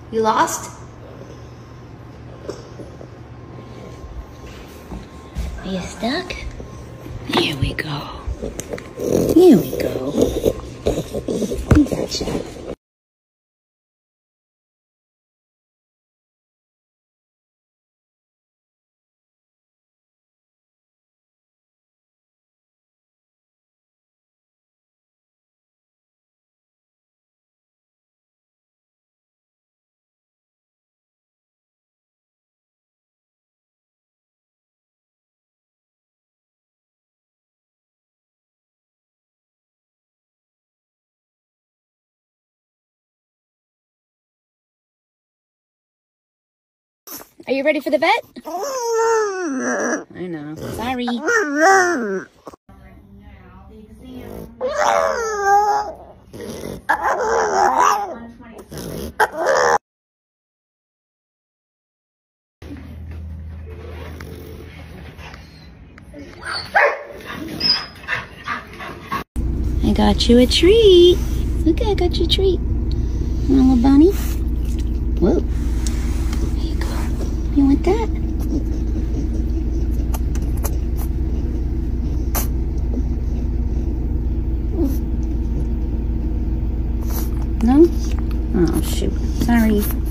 You lost? Are you stuck? Here we go. Here we go. We gotcha. Are you ready for the vet? I know. Sorry. I got you a treat. Look, I got you a treat. You want a little bunny? Whoa. There you go. You want that? No? Oh, shoot. Sorry.